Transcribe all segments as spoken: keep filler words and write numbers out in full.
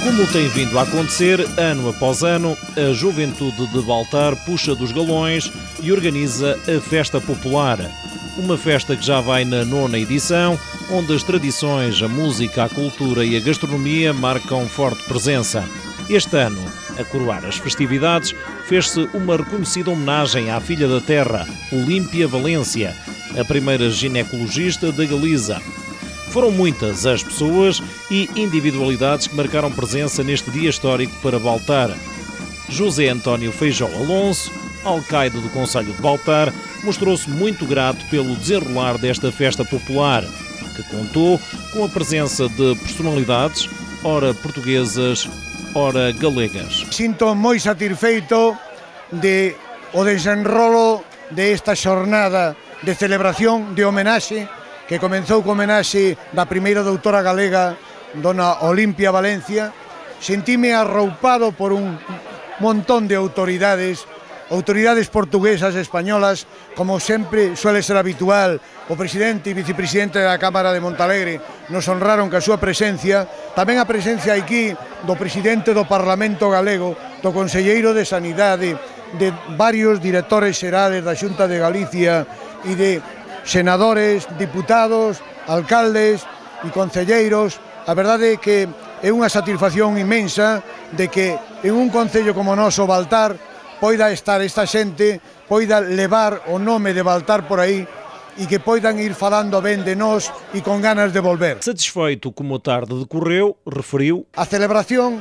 Como tem vindo a acontecer, ano após ano, a juventude de Baltar puxa dos galões e organiza a Festa Popular. Uma festa que já vai na nona edição, onde as tradições, a música, a cultura e a gastronomia marcam forte presença. Este ano, a coroar as festividades, fez-se uma reconhecida homenagem à filha da terra, Olímpia Valência, a primeira ginecologista da Galiza. Foram muitas as pessoas e individualidades que marcaram presença neste dia histórico para Baltar. José António Feijó Alonso, alcaide do Concelho de Baltar, mostrou-se muito grato pelo desenrolar desta festa popular, que contou com a presença de personalidades, ora portuguesas, ora galegas. Sinto moi satisfeito de o desenrolo desta xornada de celebración de homenaxe que comenzou co homenaxe da primeira doutora galega, dona Olímpia Valência. Sentime arroupado por un montón de autoridades, autoridades portuguesas e españolas, como sempre suele ser habitual. O presidente e vicepresidente da Cámara de Montalegre nos honraron ca súa presencia, tamén a presencia aquí do presidente do Parlamento galego, do conselleiro de Sanidade, de varios directores xerales da Xunta de Galicia e de senadores, diputados, alcaldes e concelleiros. A verdade é que é unha satisfacción inmensa de que en un concello como o noso, Baltar, poida estar esta xente, poida levar o nome de Baltar por aí e que poidan ir falando ben de nós e con ganas de volver. Satisfeito como a tarde decorreu, referiu: a celebración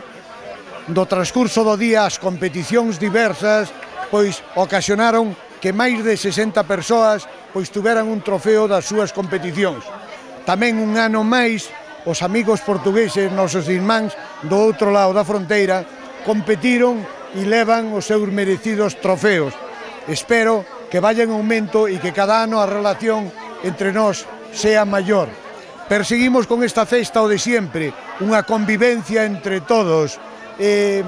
do transcurso do día, as competicións diversas, pois ocasionaron que máis de sesenta persoas pois tuveran un trofeo das súas competicións. Tamén un ano máis, os amigos portugueses, nosos irmáns do outro lado da fronteira, competiron e levan os seus merecidos trofeos. Espero que vaya en aumento e que cada ano a relación entre nós sea maior. Perseguimos con esta festa o de sempre, unha convivencia entre todos, eh,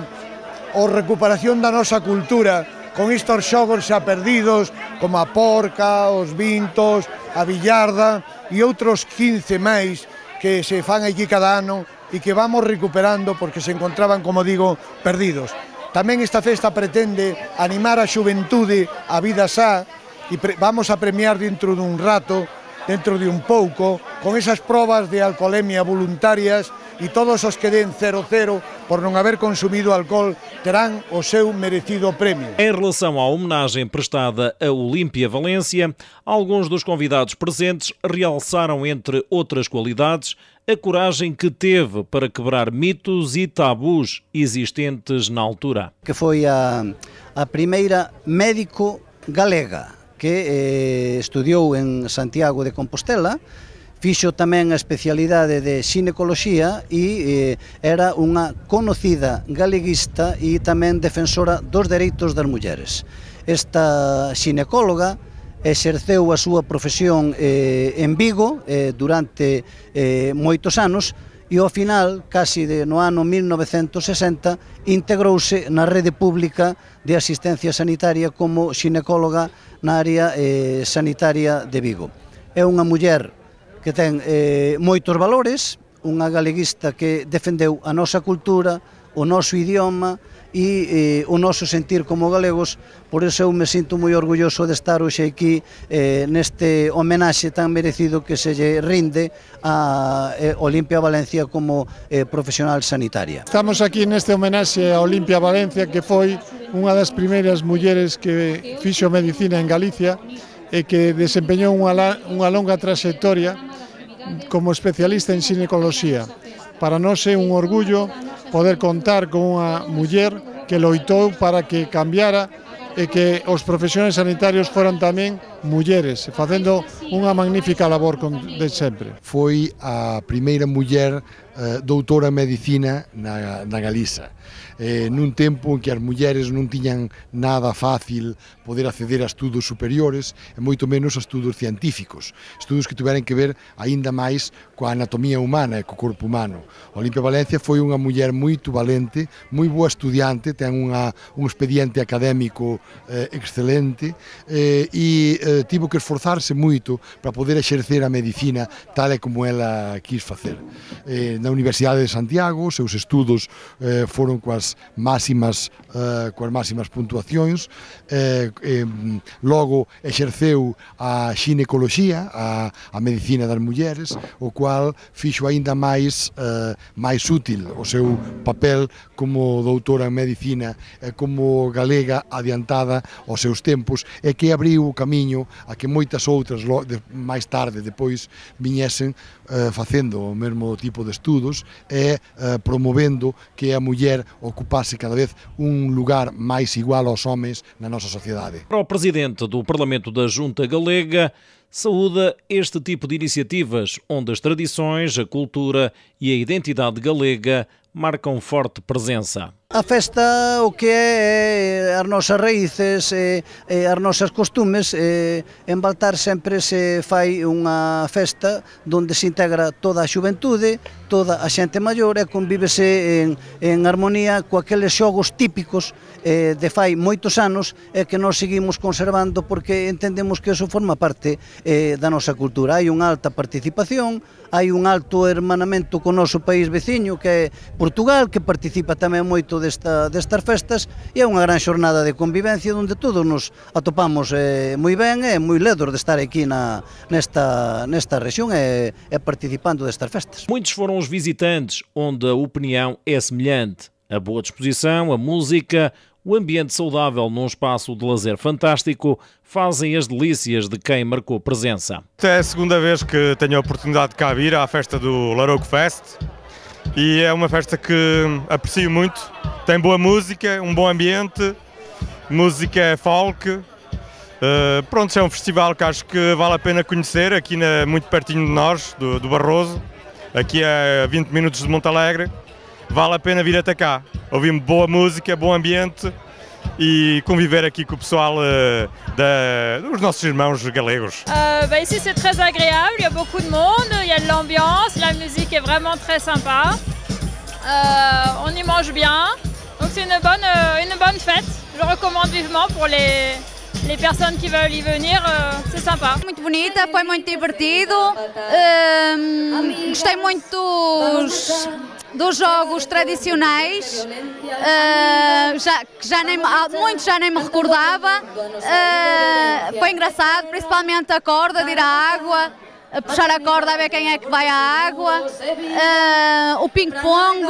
o recuperación da nosa cultura, con estos xogos xa perdidos, como a porca, os vintos, a billarda e outros quince máis que se fan aquí cada ano e que vamos recuperando porque se encontraban, como digo, perdidos. Tamén esta festa pretende animar a xuventude a vida xa e vamos a premiar dentro dun rato, dentro de un pouco, con esas probas de alcoholemia voluntarias, e todos os que den cero cero por non haber consumido alcohol terán o seu merecido premio. Em relação à homenagem prestada a Olímpia Valência, alguns dos convidados presentes realçaram, entre outras qualidades, a coragem que teve para quebrar mitos e tabus existentes na altura. Que foi a, a primeira médico galega que eh, estudiou en Santiago de Compostela, fixo tamén a especialidade de xinecoloxía e eh, era unha conocida galeguista e tamén defensora dos dereitos das mulleres. Esta xinecóloga exerceu a súa profesión eh, en Vigo eh, durante eh, moitos anos e ao final, casi de, no ano mil novecentos sesenta, integrouse na rede pública de asistencia sanitaria como xinecóloga na área eh, sanitaria de Vigo. É unha muller que ten eh, moitos valores, unha galeguista que defendeu a nosa cultura, o noso idioma e eh, o noso sentir como galegos. Por iso eu me sinto moi orgulloso de estar hoxe aquí eh, neste homenaxe tan merecido que se lle rinde a eh, Olímpia Valência como eh, profesional sanitaria. Estamos aquí neste homenaxe a Olímpia Valência, que foi unha das primeiras mulleres que fixo medicina en Galicia e que desempeñou unha, unha longa trayectoria como especialista en xinecoloxía. Para nós é un orgullo poder contar con unha muller que loitou para que cambiara e que os profesionais sanitarios foran tamén mulleres, facendo unha magnífica labor de sempre. Foi a primeira muller eh, doutora en medicina na, na Galiza. Eh, nun tempo en que as mulleres non tiñan nada fácil poder acceder a estudos superiores e moito menos a estudos científicos, estudos que tiveran que ver aínda máis coa anatomía humana e co corpo humano. Olímpia Valência foi unha muller moito valente, moi boa estudiante, ten unha, un expediente académico eh, excelente eh, e eh, eh, tivo que esforzarse moito para poder exercer a medicina tal e como ela quis facer. Eh, na Universidade de Santiago, os seus estudos eh, foron coas máximas, eh, coas máximas puntuacións, eh, eh, logo exerceu a xinecoloxía, a, a medicina das mulleres, o cual fixo aínda máis, eh, máis útil o seu papel como doutora en medicina e como galega adiantada aos seus tempos, e que abriu o camiño a que moitas outras máis tarde, depois, viñesen eh, facendo o mesmo tipo de estudos e eh, promovendo que a muller ocupase cada vez un lugar máis igual aos homes na nosa sociedade. Para o Presidente do Parlamento da Junta Galega, saúda este tipo de iniciativas onde as tradições, a cultura e a identidade galega marcam forte presença. A festa o que é as nosas raíces e, e as nosas costumes. E, en Baltar sempre se fai unha festa onde se integra toda a xuventude, toda a xente maior, e convívese en, en armonía co aqueles xogos típicos eh, de fai moitos anos e que nós seguimos conservando porque entendemos que eso forma parte eh, da nosa cultura. Hai unha alta participación, hai un alto hermanamento co noso país veciño que é Portugal, que participa tamén moito desta, destas festas, e é unha gran xornada de convivencia onde todos nos atopamos eh, moi ben e moi ledos de estar aquí na, nesta, nesta rexión e, e participando destas festas. Muitos foram os visitantes onde a opinião é semelhante. A boa disposição, a música, o ambiente saudável num espaço de lazer fantástico fazem as delícias de quem marcou presença. É a segunda vez que tenho a oportunidade de cá vir à festa do Larouco Fest e é uma festa que aprecio muito. Tem boa música, um bom ambiente, música folk. Uh, pronto, é um festival que acho que vale a pena conhecer, aqui na, muito pertinho de nós, do, do Barroso, aqui a vinte minutos de Montalegre. Vale a pena vir até cá, ouvir boa música, bom ambiente e conviver aqui com o pessoal uh, da, dos nossos irmãos galegos. Euh, bah ici c'est très agréable, il y a beaucoup de monde, il y a de l'ambiance, la musique est vraiment très sympa, euh, on y mange bien, donc c'est une bonne, une bonne fête, je recommande vivement pour les, les personnes qui veulent y venir, euh, c'est sympa. Muito bonita, foi muito divertido, um, gostei muito dos... dos jogos tradicionais, uh, já, que já nem, muitos já nem me recordava, uh, foi engraçado, principalmente a corda de ir à água, a puxar a corda a ver quem é que vai à água, uh, o ping-pong,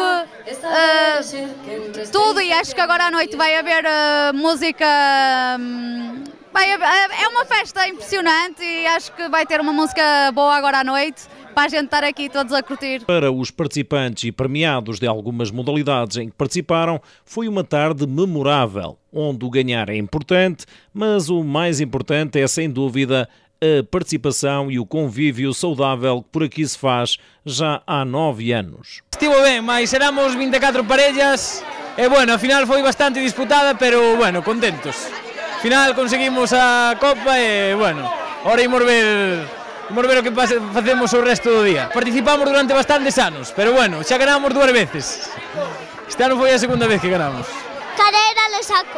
uh, tudo, e acho que agora à noite vai haver uh, música, um, vai haver, é uma festa impressionante e acho que vai ter uma música boa agora à noite, para a gente estar aqui todos a curtir. Para os participantes e premiados de algumas modalidades em que participaram, foi uma tarde memorável, onde o ganhar é importante, mas o mais importante é, sem dúvida, a participação e o convívio saudável que por aqui se faz já há nove anos. Estivo ben, mas éramos vinte e catro parellas e, bueno, a final foi bastante disputada, pero, bueno, contentos. Al final conseguimos a copa e, bueno, ahora imos ver... Vamos ver o que facemos o resto do día. Participamos durante bastantes anos, pero bueno, xa ganamos dúas veces. Este ano foi a segunda vez que ganamos. Carrera le saco.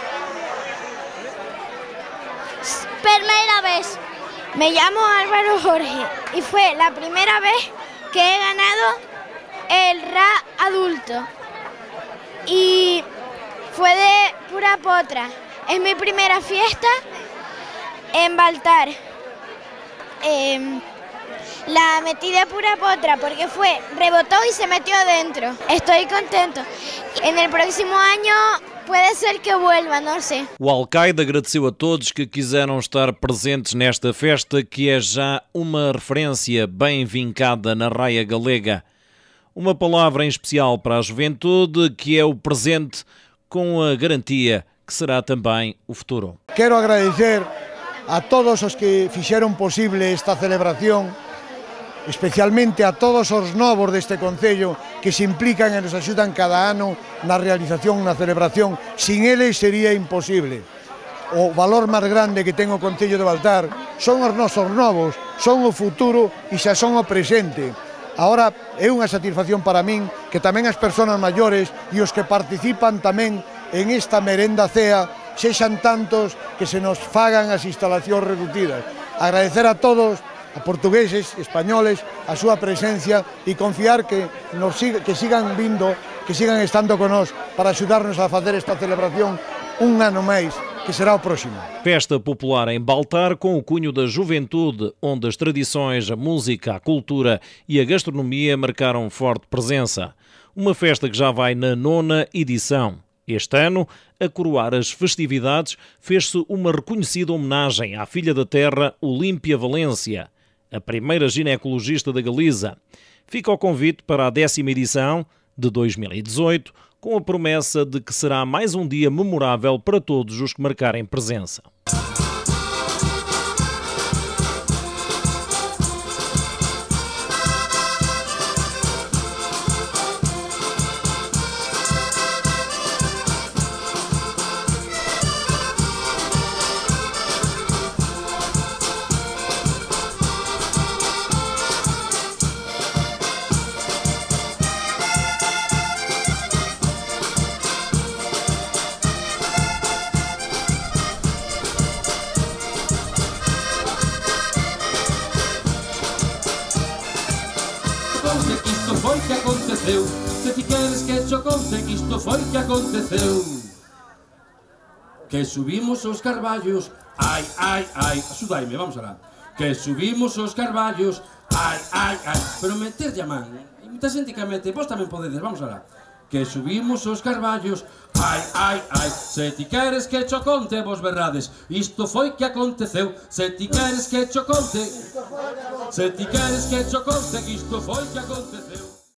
Primera vez. Me llamo Álvaro Jorge y fue la primera vez que he ganado el R A adulto. Y fue de pura potra. Es mi primera fiesta en Baltar. Eh, la metí de pura potra porque fue, rebotó y se metió adentro. Estoy contento. En el próximo año puede ser que vuelva, não sei. O Alcaide agradeceu a todos que quiseram estar presentes nesta festa, que é já uma referência bem vincada na raia galega. Uma palavra em especial para a juventude, que é o presente com a garantia que será também o futuro. Quero agradecer a todos os que fixeron posible esta celebración, especialmente a todos os novos deste concello que se implican e nos axudan cada ano na realización na celebración. Sin eles sería imposible. O valor máis grande que ten o concello de Baltar son os nosos novos, son o futuro e xa son o presente. Agora é unha satisfacción para min que tamén as persoas maiores e os que participan tamén en esta merenda cea sexan tantos que se nos fagan as instalacións reducidas. Agradecer a todos, a portugueses, españoles, a súa presencia e confiar que, nos, que sigan vindo, que sigan estando con nós para axudarnos a facer esta celebración un ano máis, que será o próximo. Festa popular em Baltar com o cunho da juventude, onde as tradições, a música, a cultura e a gastronomia marcaram forte presença. Uma festa que já vai na nona edição. Este ano, a coroar as festividades, fez-se uma reconhecida homenagem à filha da terra, Olímpia Valência, a primeira ginecologista da Galiza. Fica o convite para a décima edição de dois mil e dezoito, com a promessa de que será mais um dia memorável para todos os que marcarem presença. Que isto foi que aconteceu. Se ti queres que cho conte que isto foi que aconteceu. Que subimos os carballos, ai, ai, ai, axudaime, vamos alá. Que subimos os carballos, ai, ai, ai, pero meterlle a man, e moita xente que mete, vos tamén podedes, vamos alá. Que subimos os carballos, ai, ai, ai, se ti queres que cho conte, vos berrades, isto foi que aconteceu. Se ti queres que cho conte, se ti queres que cho conte, que isto foi que aconteceu.